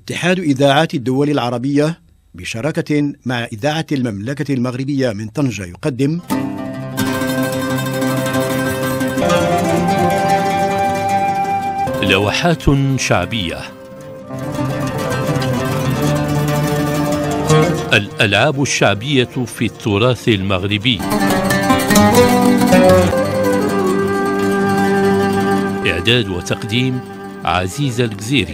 اتحاد إذاعات الدول العربية بشراكة مع إذاعة المملكة المغربية من طنجة يقدم لوحات شعبية. الألعاب الشعبية في التراث المغربي. إعداد وتقديم عزيز الجزيري.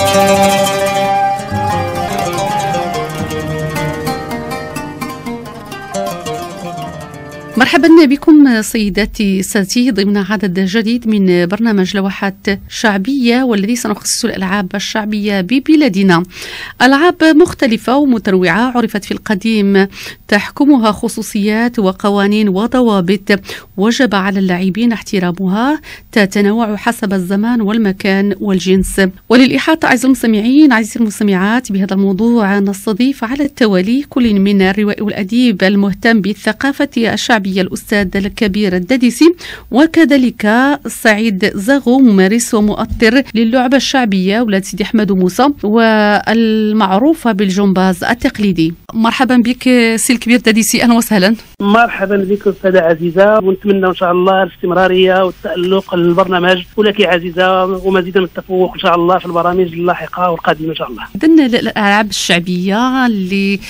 مرحبا بكم سيداتي سادتي ضمن عدد جديد من برنامج لوحات شعبية، والذي سنخصص الألعاب الشعبية ببلادنا. ألعاب مختلفة ومتنوعة عرفت في القديم تحكمها خصوصيات وقوانين وضوابط وجب على اللاعبين احترامها، تتنوع حسب الزمان والمكان والجنس. وللإحاطة أعزائي المستمعين عزيزي المستمعات بهذا الموضوع نستضيف على التوالي كل من الروائي والأديب المهتم بالثقافة الشعبية الأستاذ الكبير الداديسي، وكذلك سعيد زاغو ممارس ومؤطر للعبة الشعبية ولاد سيدي أحمد موسى والمعروفة بالجمباز التقليدي. مرحبا بك سي الكبير داديسي، أهلا وسهلا. مرحبا بك أستاذة عزيزة، ونتمنى إن شاء الله الاستمرارية والتألق للبرنامج، ولك عزيزة ومزيدا من التفوق إن شاء الله في البرامج اللاحقة والقادمة إن شاء الله. إذن الألعاب الشعبية اللي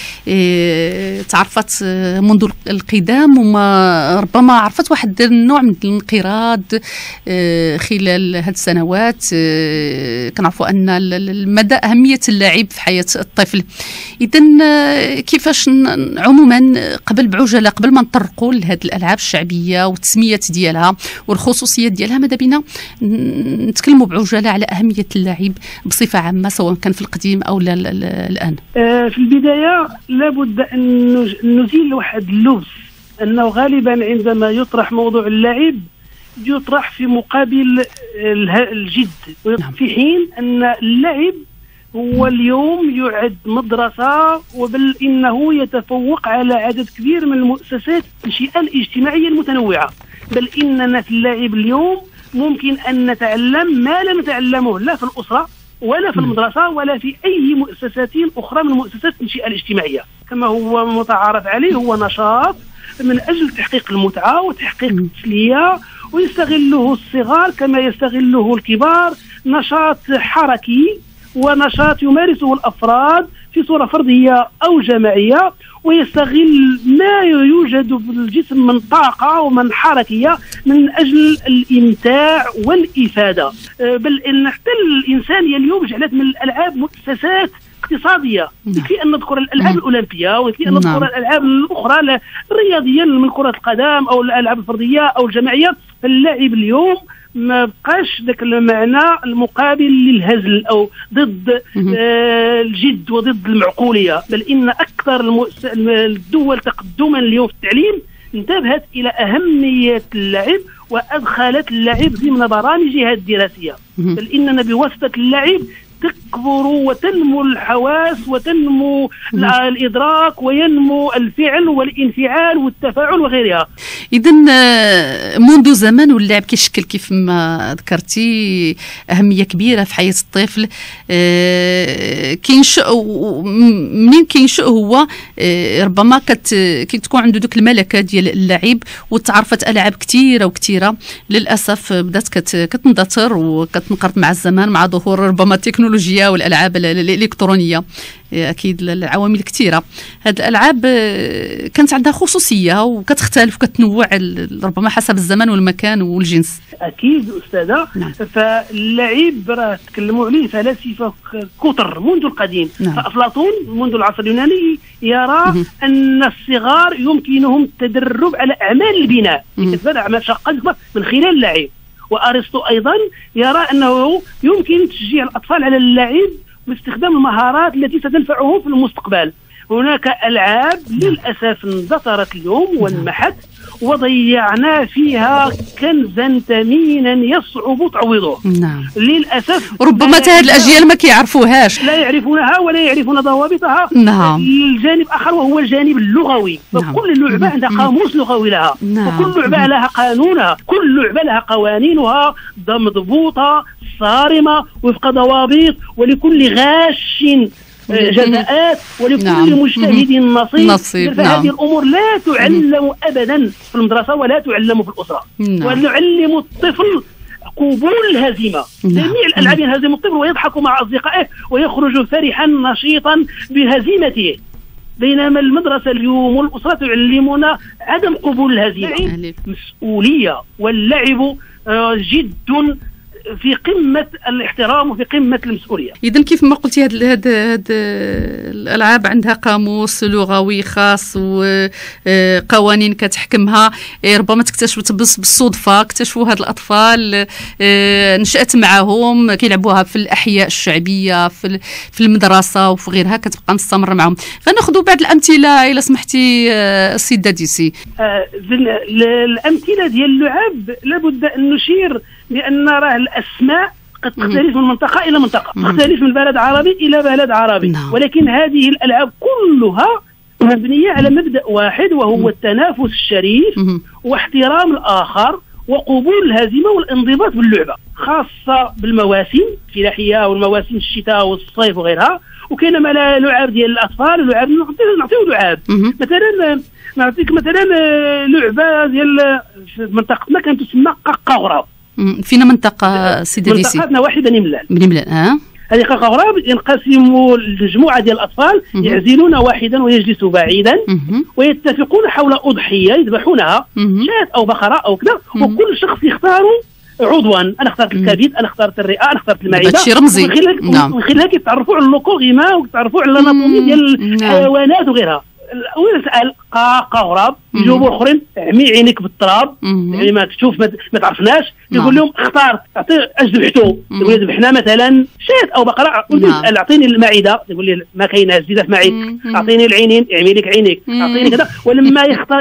تعرفت منذ القدام وما ربما عرفت واحد النوع من الانقراض خلال هذه السنوات، كنعرفوا أن مدى أهمية اللعب في حياة الطفل. إذن كيفاش عموما بعجلة قبل ما نطرقوا لهذه الألعاب الشعبية والتسميات ديالها والخصوصيات ديالها، ماذا بينا نتكلموا بعجلة على أهمية اللعب بصفة عامة سواء كان في القديم أو الآن؟ في البداية لابد أن نزيل واحد اللبس، أنه غالبا عندما يطرح موضوع اللعب يطرح في مقابل الجد، في حين أن اللعب هو اليوم يعد مدرسة، وبل إنه يتفوق على عدد كبير من المؤسسات التنشئة الاجتماعية المتنوعة، بل إننا في اللعب اليوم ممكن أن نتعلم ما لم نتعلمه لا في الأسرة ولا في المدرسة ولا في أي مؤسسات أخرى من مؤسسات التنشئة الاجتماعية. كما هو متعارف عليه، هو نشاط من أجل تحقيق المتعة وتحقيق التسلية، ويستغله الصغار كما يستغله الكبار. نشاط حركي ونشاط يمارسه الأفراد في صورة فردية أو جماعية، ويستغل ما يوجد في الجسم من طاقة ومن حركية من أجل الإمتاع والإفادة. بل إن حتى الإنسانية اليوم جعلت من الألعاب مؤسسات اقتصادية. يكفي أن نذكر الألعاب الأولمبية، ويكفي أن نذكر الألعاب الأخرى الرياضية من كرة القدم أو الألعاب الفردية أو الجماعية. فاللاعب اليوم ما بقاش ذاك المعنى المقابل للهزل أو ضد الجد وضد المعقولية، بل إن أكثر الدول تقدما اليوم في التعليم انتبهت إلى أهمية اللعب وأدخلت اللعب ضمن برامجها الدراسية، بل إننا بواسطة اللعب تكبر وتنمو الحواس وتنمو الإدراك وينمو الفعل والانفعال والتفاعل وغيرها. إذن منذ زمان واللعب كيشكل كيف ما ذكرتي أهمية كبيرة في حياة الطفل. منين كينشأ هو ربما كتكون عنده دوك الملكة ديال اللعب، وتعرفت ألعاب كثيرة وكثيرة للأسف بدات كتندثر وكتنقرض مع الزمان مع ظهور ربما التكنولوجيا والألعاب الإلكترونية. أكيد العوامل كثيرة. هذه الألعاب كانت عندها خصوصية وكتختلف وكتنوع ربما حسب الزمان والمكان والجنس. أكيد أستاذة. نعم. فاللعب راه تكلموا عليه فلاسفة كثر منذ القديم. نعم. فأفلاطون منذ العصر اليوناني يرى أن الصغار يمكنهم التدرب على أعمال البناء، أعمال شاقة من خلال اللعب. وأرسطو أيضا يرى أنه يمكن تشجيع الأطفال على اللعب باستخدام المهارات التي ستنفعهم في المستقبل. هناك ألعاب للأسف اندثرت اليوم وانمحت، وضيعنا فيها كنزا ثمينا يصعب تعويضه. نعم. للأسف ربما هذه الأجيال ما كيعرفوهاش، لا يعرفونها ولا يعرفون ضوابطها. نعم. الجانب آخر وهو الجانب اللغوي. نعم. فكل لعبة عندها قاموس لغوي لها. نعم. وكل لعبة لها قانونها، كل لعبة لها قوانينها مضبوطة صارمة وفق ضوابط، ولكل غاش جزاءات، ولكل مجتهد نصيب. فهذه الأمور لا تعلم أبدا في المدرسة ولا تعلم في الأسرة. ونعلم الطفل قبول الهزيمة. جميع الألعاب ينهزم الطفل ويضحك مع أصدقائه ويخرج فرحا نشيطا بهزيمته، بينما المدرسة اليوم والأسرة تعلمنا عدم قبول الهزيمة. مسؤولية، واللعب جد في قمة الاحترام وفي قمة المسؤولية. إذن كيف ما قلتي هاد الألعاب عندها قاموس لغوي خاص وقوانين كتحكمها. ربما تكتشفوا بالصدفة، اكتشفوا هاد الأطفال، نشأت معهم كيلعبوها في الأحياء الشعبية في المدرسة وفي غيرها، كتبقى مستمرة معهم. فناخذوا بعض الأمثلة إلا سمحتي السيدة ديسي. الأمثلة ديال اللعب لابد أن نشير لأن راه الأسماء قد تختلف من منطقة إلى منطقة، تختلف من بلد عربي إلى بلد عربي، ولكن هذه الألعاب كلها مبنية على مبدأ واحد، وهو التنافس الشريف واحترام الآخر وقبول الهزيمة والانضباط باللعبة، خاصة بالمواسم الفلاحية والمواسم الشتاء والصيف وغيرها. وكاين لعب ديال الأطفال، لعب نعطيو لعاب. مثلا نعطيك مثلا لعبة ديال منطقتنا كانت تسمى قاقا غراب. فينا منطقة سيدي ديسي؟ منطقتنا واحدة بني ملال. هذه قاقا غراب ينقسموا المجموعة ديال الأطفال، يعزلون واحدا ويجلسوا بعيدا ويتفقون حول أضحية يذبحونها، شاة أو بقرة أو كذا، وكل شخص يختار عضوا. انا اخترت الكبد، انا اخترت الرئه، انا اخترت المعده. هادشي رمزي. من خلالها كيتعرفوا على اللوكوغيما وكيتعرفوا على الاناتومي ديال الحيوانات وغيرها. ويسال قاقا غراب، يجاوبوا الاخرين عمي عينيك بالتراب، يعني ما تشوف ما تعرفناش. يقول لهم اختار، اش ذبحتوا؟ يقول لي ذبحنا مثلا شاة او بقره. يسال اعطيني المعده، يقول لي ما كايناش زيدها في معي. اعطيني العينين، اعمي لك عينيك، اعطيني كذا. ولما يختار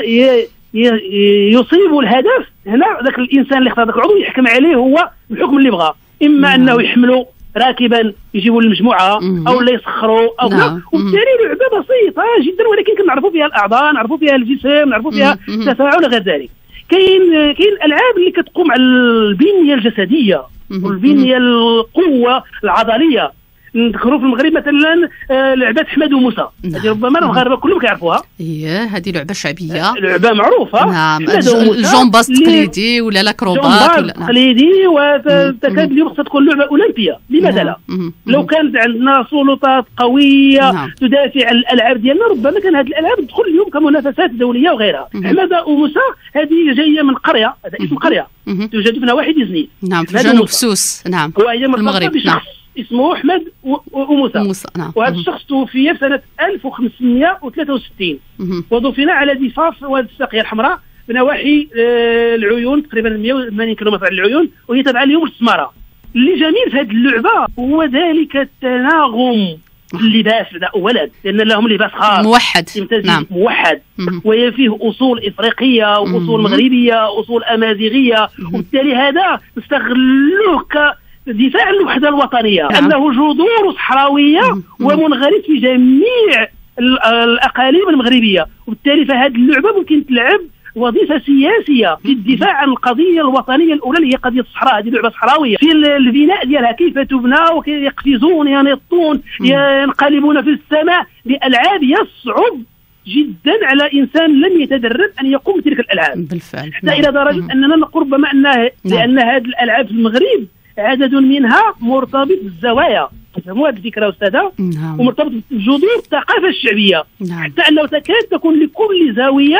يصيب الهدف، هنا ذاك الانسان اللي اختار ذاك العضو يحكم عليه هو الحكم اللي بغاه، اما انه يحملوا راكبا يجيبوا للمجموعه او لا يسخروا او كذا. وبالتالي لعبه بسيطه جدا، ولكن كنعرفوا فيها الاعضاء، نعرفوا فيها الجسم، نعرفوا فيها التفاعل وغير ذلك. كاين الالعاب اللي كتقوم على البنيه الجسديه والبنيه القوه العضليه. نذكروا في المغرب مثلا لعبه حماد وموسى، هذه ربما المغاربه كلهم كيعرفوها. هذه لعبه شعبيه، لعبه معروفه. الجمباز التقليدي ولا لاكروبات ولا التقليدي، وتكاد اليوم تكون لعبه اولمبيه. لماذا لا؟ لو كانت عندنا سلطات قويه تدافع عن الالعاب ديالنا، ربما كان هذه الالعاب تدخل اليوم كمنافسات دوليه وغيرها. حماد وموسى هذه جايه من قريه، هذا اسم قريه توجد في نواحي ديزني، في جنوب سوس، وهي في المغرب، اسمه أحمد وموسى. وهذا الشخص توفي في سنة 1563 ودفن على ضفاف وادي الساقية الحمراء بنواحي العيون، تقريبا 180 كيلومتر عن العيون، وهي تابعة اليوم للسمارة. اللي جميل في هذه اللعبة هو ذلك التناغم اللباس أولا، لأن لهم لباس خاص موحد، موحد، وهي فيه أصول إفريقية وأصول مغربية وأصول أمازيغية، وبالتالي هذا نستغلوه دفاع عن الوحدة الوطنية، أنه جذور صحراوية ومنغرس في جميع الأقاليم المغربية. وبالتالي فهذه اللعبة ممكن تلعب وظيفة سياسية للدفاع عن القضية الوطنية الأولى اللي هي قضية الصحراء. هذه لعبة صحراوية في البناء ديالها، كيف تبنى ويقفزون ينطون ينقلبون في السماء، بألعاب يصعب جدا على إنسان لم يتدرب أن يقوم بتلك الألعاب. بالفعل. حتى إلى درجة أننا نقول ربما لأن هذه الألعاب في المغرب عدد منها مرتبط بالزوايا، تفهموا هذه الفكرة أستاذة؟ ومرتبط بجذور الثقافة الشعبية، حتى أنه تكاد تكون لكل زاوية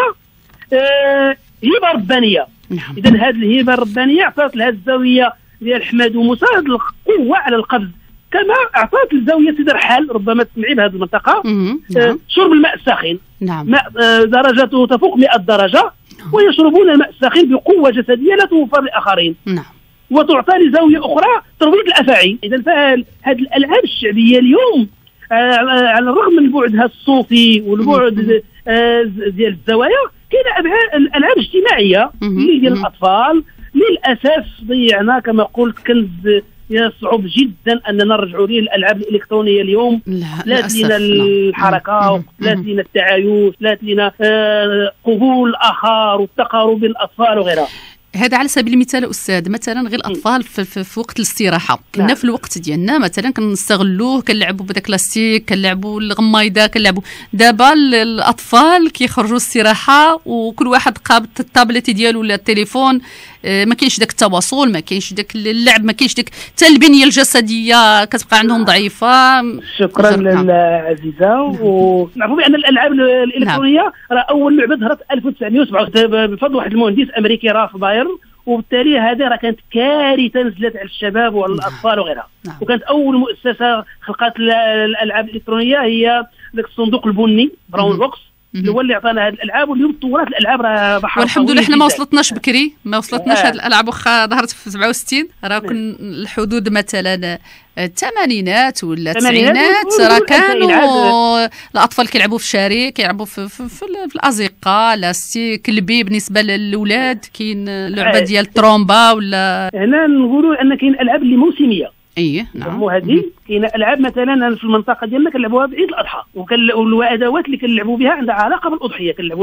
هبة ربانية. إذن هذه الهبة الربانية أعطت لها الزاوية ديال حماد وموسى هذه القوة على القفز، كما أعطت الزاوية سيدي رحال، ربما تسمعي بهذه المنطقة، شرب الماء الساخن، ماء درجته تفوق 100 درجة، ويشربون الماء الساخن بقوة جسدية لا توفر لآخرين. وتعطى لزاوية أخرى ترويض الأفاعي. إذا فهذه الألعاب الشعبية اليوم على الرغم من بعدها الصوفي والبعد ديال الزوايا، كاين الألعاب اجتماعية اللي ديال الأطفال. للأسف ضيعنا كما قلت كنز يصعب جدا أننا نرجعوا ليه. الألعاب الإلكترونية اليوم لا لنا الحركة، لا لنا التعايش، لا لنا قبول الآخر والتقارب بين الأطفال وغيرها. هذا على سبيل المثال أستاذ، مثلا غير الأطفال في وقت الاستراحة كنا في الوقت ديالنا مثلا كنستغلوه، كنلعبوا بداك لاستيك، كنلعبوا الغمايضة، كنلعبوا. دابا الأطفال كيخرجوا الاستراحة وكل واحد قابض الطابلت ديالو ولا التليفون، ما كاينش داك التواصل، ما كاينش داك اللعب، ما كاينش داك حتى البنية الجسدية كتبقى عندهم ضعيفة. شكرا للعزيزة. ونعرفوا بأن الألعاب الإلكترونية راه أول لعبة ظهرت 1907 بفضل واحد المهندس أمريكي راف بايرن، وبالتالي هذه راه كانت كارثه نزلت على الشباب والاطفال وغيرها. وكانت اول مؤسسه خلقت الالعاب الالكترونيه هي ذاك الصندوق البني براون بوكس اللي هو اللي عطانا هذه الالعاب، واليوم تطورات الالعاب راه بحر. والحمد لله احنا ما وصلتناش بكري، ما وصلتناش هذه الالعاب واخا ظهرت في 67 راه كن الحدود مثلا الثمانينات ولا التسعينات راه كانوا الاطفال كيلعبوا في الشارع، كيلعبوا في الازقه لاستيك كلبي. بالنسبه للاولاد كاين لعبه ديال الترومبا ولا هنا نقولوا ان كاين العاب اللي موسميه. ايه نعم. وهذه كاين العاب مثلا في المنطقه ديالنا كنلعبوها بعيد الاضحى، والادوات اللي كنلعبوا بها عندها علاقه بالاضحيه. كنلعبوا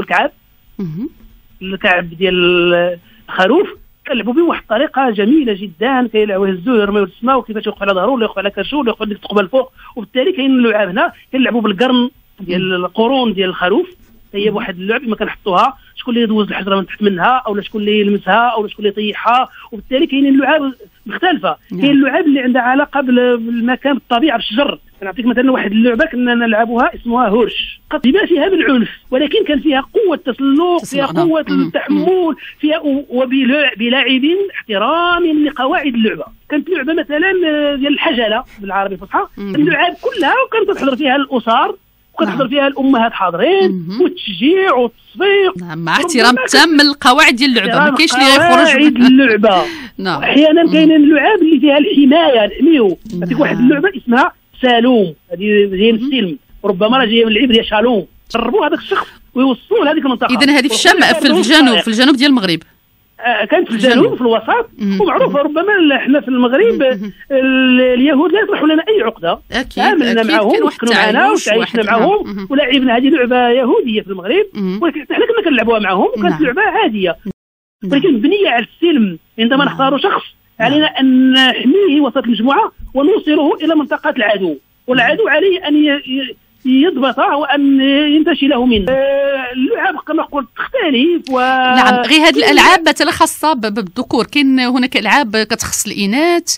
الكعب ديال الخروف، كنلعبوا به بواحد الطريقه جميله جدا، كيلعبوا يهزوه يرميوه للسماء وكيفاش يوقف على ظهره ولا يوقف على كرشه ولا ياخذ ديك الثقبه الفوق. وبالتالي كاين اللعاب هنا كنلعبوا بالقرن ديال القرون ديال الخروف، هي بواحد اللعب ما كنحطوها شكون اللي يدوز الحجره من تحت منها، او شكون اللي يلمسها، او شكون اللي يطيحها. وبالتالي كاينين اللعاب مختلفه. كاين اللعاب اللي عندها علاقه بالمكان، بالطبيعه، بالشجر. نعطيك مثلا واحد اللعبه كنا نلعبوها اسمها هورش، ما فيها بالعنف ولكن كان فيها قوه تسلق، فيها قوه التحمل، فيها بلاعبين احترام لقواعد اللعبه. كانت لعبه مثلا ديال الحجله بالعربي الفصحى، اللعاب كلها وكانت تحضر فيها الاسر وكتحضر فيها الامهات حاضرين، والتشجيع والتصفيق مع احترام تام للقواعد ديال اللعبه. ما كاينش اللي يخرج من اللعبه. احيانا كاينين اللعاب اللي فيها الحمايه، نحميو. نعطيك واحد اللعبه اسمها سالوم، هذه جايه من السلم، وربما راه جايه من العبر ديال شالوم. جربوا هذاك الشخص ويوصلوا لهذيك المنطقه. اذا هذه في الشام، في الجنوب ديال المغرب. كانت في الجنوب في الوسط ومعروفه. ربما احنا في المغرب اليهود لا يطرحوا لنا اي عقده، تعاملنا معهم وسكنوا معنا وعايشنا معهم ولعبنا. هذه لعبه يهوديه في المغرب، ولكن احنا كنا كنلعبوها معهم وكانت لعبه عاديه، ولكن مبنيه على السلم. عندما نختار شخص علينا ان نحميه وسط المجموعه ونوصله الى منطقه العدو، والعدو عليه ان يضبطه وان ينتشله منه. اللعب كما قلت تختلف نعم. غير هذه الالعاب مثلا خاصه بالذكور، كاين هناك العاب كتخص الاناث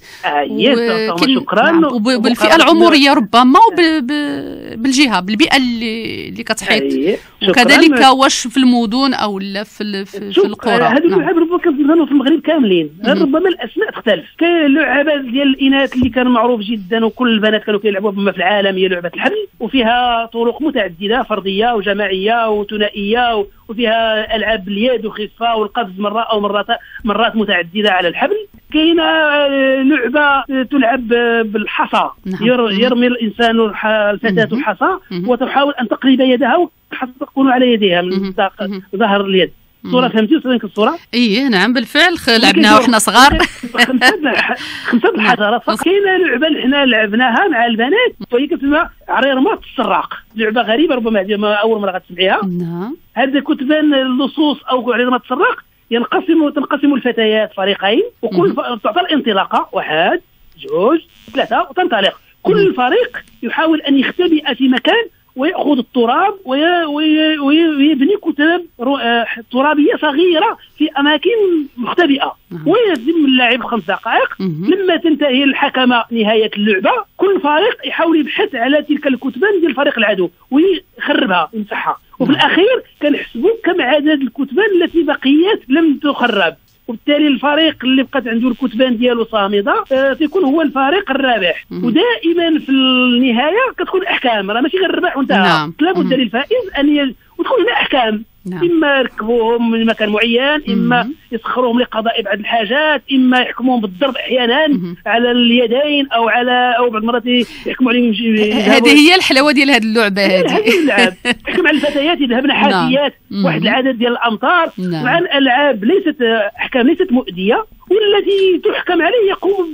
شكرا. نعم. وبالفئه العمريه ربما بالجهه بالبيئه اللي كتحيط. وكذلك واش في المدن او لا في القرى. هذه اللعاب ربما كنظنوا في المغرب كاملين، ربما الاسماء تختلف. كاين اللعبات ديال الاناث اللي كان معروف جدا وكل البنات كانوا كيلعبوها بما في العالم، هي لعبه الحبل، وفيها طرق متعدده فرديه وجماعيه وثنائيه، وفيها العاب اليد وخفه والقفز مرات متعدده على الحبل. كاينه لعبه تلعب بالحصى، يرمي الانسان الفتاه الحصى وتحاول ان تقلب يدها وحتى تكون على يديها من ظهر اليد. صورة فهمتي وصلتك الصورة؟ ايه نعم بالفعل لعبناها وحنا صغار. خمسة الحجرات. كاينه لعبه حنا لعبناها مع البنات وهي كتسمى عريرمات السراق، لعبه غريبه ربما اول مره غتسمعيها. نعم. هذا كتبان اللصوص او عريرمات السراق تنقسم الفتيات فريقين، وكل تعطى الانطلاقه 1 2 3 وتنطلق. كل فريق يحاول ان يختبئ في مكان ويأخذ التراب ويبني كتاب ترابية صغيرة في أماكن مختبئة، ويلزم اللاعب 5 دقائق. لما تنتهي الحكمة نهاية اللعبة كل فريق يحاول يبحث على تلك الكتبان ديال الفريق العدو ويخربها يمسحها، وفي الأخير كنحسبوا كم عدد الكتبان التي بقيت لم تخرب. وبالتالي الفريق اللي بقات عنده الكتبان ديالو صامده تيكون هو الفريق الرابح. ودائما في النهايه كتكون احكام، راه ماشي غير الربح وانتهى. لابد للفائز ان وتكون هنا احكام. اما يركبوهم من مكان معين، اما يسخروهم لقضاء بعض الحاجات، اما يحكموهم بالضرب احيانا على اليدين او بعض المرات يحكموا عليهم. هذه هي الحلاوه ديال هذه اللعبه. هذه اللعب تحكم على الفتيات يذهبن حافيات واحد العدد ديال الامتار، مع الالعاب ليست احكام ليست مؤذيه، والذي تحكم عليه يقوم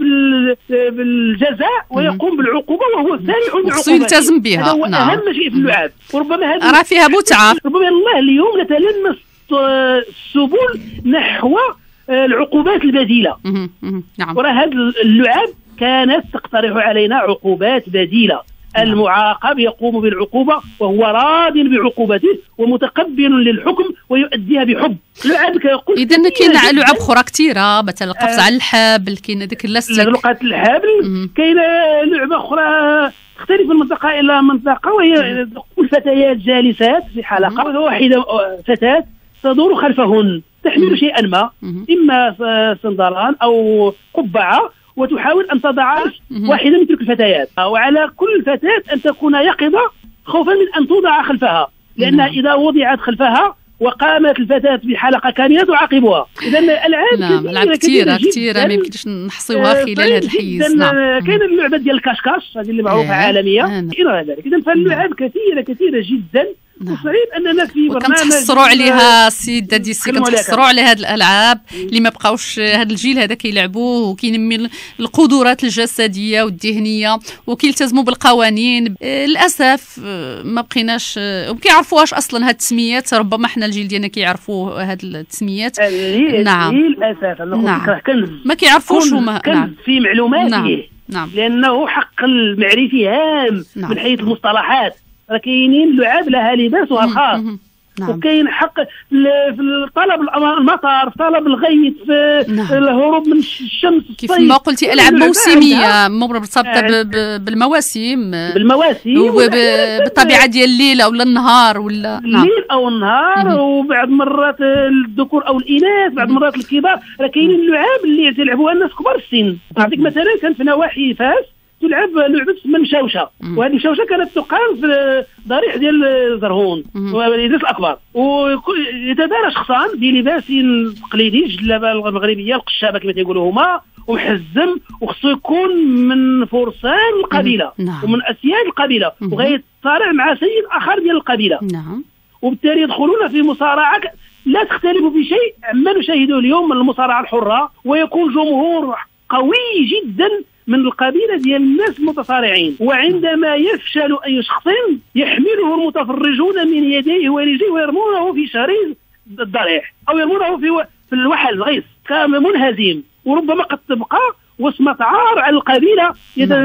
بالجزاء ويقوم بالعقوبه وهو سارع بالعقوبه، يلتزم بها. هذا هو اهم شيء في اللعاب. وربما هذه راه فيها متعه. ربما الله اليوم نتلمس السبل نحو العقوبات البديلة. نعم. وراه هذه اللعاب كانت تقترح علينا عقوبات بديلة. المعاقب يقوم بالعقوبة وهو راض بعقوبته ومتقبل للحكم ويؤديها بحب. لعب كيقول إذا كاين لعب أخرى كثيرة، مثلا القفز على الحبل، كاين هذاك اللاستيك، لعبة الحبل. كاينة لعبة أخرى تختلف من منطقة إلى منطقة، وهي الفتيات جالسات في حلقة، واحدة فتاة تدور خلفهن تحمل شيئا ما، إما صندلان أو قبعة، وتحاول أن تضع واحدة من تلك الفتيات، وعلى كل فتاة أن تكون يقظة خوفا من أن توضع خلفها، لأنها إذا وضعت خلفها وقامت الفتاة بحلقة كاملة تعاقبها. إذا الألعاب كثيرة ما يمكنش نحصيوها خلال هذا الحيز. كاين اللعبة ديال الكاشكاش هذه اللي معروفة عالميا إلى ذلك. إذا فاللعب كثيرة جدا، وصعيب أننا في برنامج وكنتحصروا عليها السيدة ديسي، كنتحصروا على هذه الألعاب اللي ما بقاوش هذا الجيل هذا كيلعبوه، وكينمي القدرات الجسدية والذهنية وكيلتزموا بالقوانين. للأسف ما بقيناش وكيعرفوهاش أصلا هاد التسميات، ربما احنا الجيل ديالنا كيعرفوا هاد التسميات. نعم للأسف ما كيعرفوش هما في معلوماته. نعم. لأنه حق المعرفي هام من حيث المصطلحات. كاينين لعاب لها لباسها الخاص. وكاين حق في طلب المطر، في طلب الغيث، في الهروب من الشمس، كيف ما قلتي ألعاب موسمية مرتبطة بالمواسم وبالطبيعة ديال الليل أو النهار، ولا الليل أو النهار، وبعض مرات الذكور أو الإناث، بعض مرات الكبار. راه كاينين اللعاب اللي تلعبوها الناس كبار السن. نعطيك مثلا كان في نواحي فاس تلعب لعبة اسمها المشاوشة، وهذه المشاوشة كانت تقام في ضريح ديال زرهون وليدات الأكبر، ويتدارى شخصان بلباس تقليدي، الجلابة المغربية القشابة كما تيقولوا هما، ومحزم، وخصو يكون من فرسان القبيلة ومن أسياد القبيلة، وغيتصارع مع سيد آخر ديال القبيلة. وبالتالي يدخلون في مصارعة لا تختلف في شيء عما نشاهده اليوم من المصارعة الحرة، ويكون جمهور قوي جدا من القبيلة ديال الناس المتصارعين. وعندما يفشل أي شخص يحمله المتفرجون من يديه ورجليه ويرمونه في شريط الضريح أو يرمونه في الوحل الغيث كمنهزم، وربما قد تبقى وصمة عار على القبيلة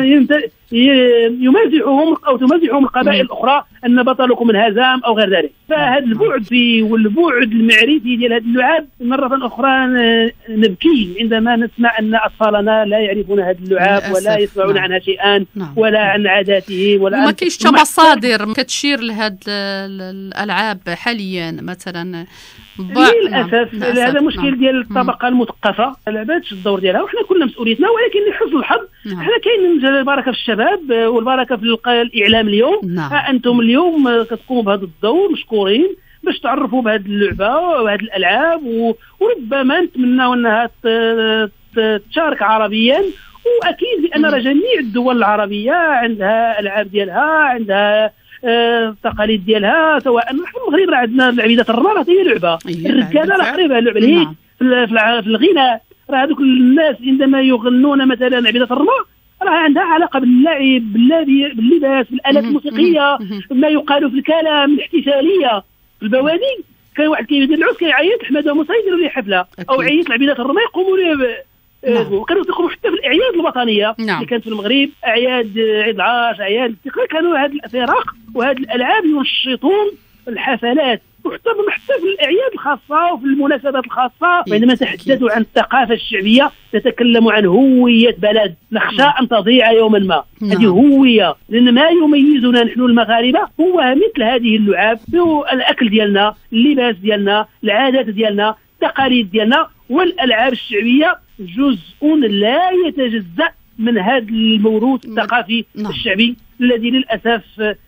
يمازحهم أو تمازحهم القبائل الأخرى أن بطلكم انهزم أو غير ذلك. فهذا البعد والبعد المعرفي ديال هذه اللعاب مرة أخرى نبكي عندما نسمع أن أطفالنا لا يعرفون هذه اللعاب ولا يسمعون عنها شيئا ولا عن عاداته ولا ما كاينش مصادر كتشير لهذه الألعاب حاليا مثلا. للأسف هذا مشكل ديال الطبقة المثقفة، لعبات الدور ديالها وحنا كلنا مسؤوليتنا، ولكن لحسن الحظ حنا كاين البركة في الشباب والبركة في الإعلام اليوم. أنتم اليوم كتقوموا بهذا الدور مشكورين باش تعرفوا بهذه اللعبة وهذه الألعاب، وربما نتمنى أنها تشارك عربيا. وأكيد لأن جميع الدول العربية عندها ألعاب ديالها، عندها التقاليد ديالها، سواء نحن المغرب راه عندنا لعبيدة الرمى هي لعبة، الرجاله راه قريبه اللعبه الهيك في الغناء. راه هذوك الناس عندما يغنون مثلا لعبيدة الرمى راه عندها علاقه باللعب باللباس بالآلات الموسيقيه، ما يقال في الكلام الاحتفاليه في البوادي. كان واحد كيدير العرس كيعيط حماده موسى يديروا ليه حفله او عيط لعبيدة الرمى يقوموا ليه. وكانوا يقوموا حتى في الاعياد الوطنيه اللي كانت في المغرب، اعياد عيد العاش، اعياد الثقه، كانوا هذه الفرق وهذه الالعاب ينشطون الحفلات، وحتى في الاعياد الخاصه وفي المناسبات الخاصه. وعندما تحدثوا عن الثقافه الشعبيه تتكلم عن هويه بلد نخشى ان تضيع يوما ما. هذه هويه، لان ما يميزنا نحن المغاربه هو مثل هذه اللعاب، الاكل ديالنا، اللباس ديالنا، العادات ديالنا، التقاليد ديالنا، والالعاب الشعبيه جزء لا يتجزأ من هذا الموروث الثقافي الشعبي الذي للأسف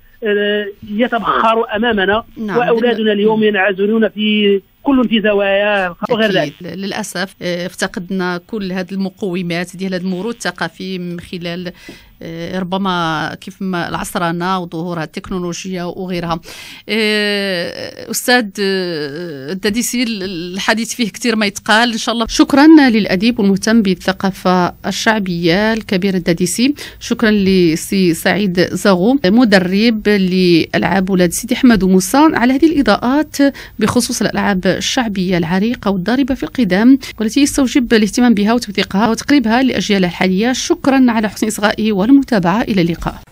يتبخر أمامنا. وأولادنا اليوم ينعزلون في كل في زواياه وغير ذلك. للأسف افتقدنا كل هذه المقومات ديال هذا الموروث الثقافي من خلال ربما كيف ما العصرنة وظهورها التكنولوجيا وغيرها. أستاذ الداديسي الحديث فيه كثير ما يتقال إن شاء الله. شكرا للأديب والمهتم بالثقافة الشعبية الكبير الداديسي. شكرا لسي سعيد زاغو مدرب لألعاب ولاد سيدي أحمد وموسى على هذه الإضاءات بخصوص الألعاب الشعبية العريقة والضاربة في القدم والتي يستوجب الاهتمام بها وتوثيقها وتقريبها لأجيال الحالية. شكرا على حسن إصغائه والمتابعة. إلى اللقاء.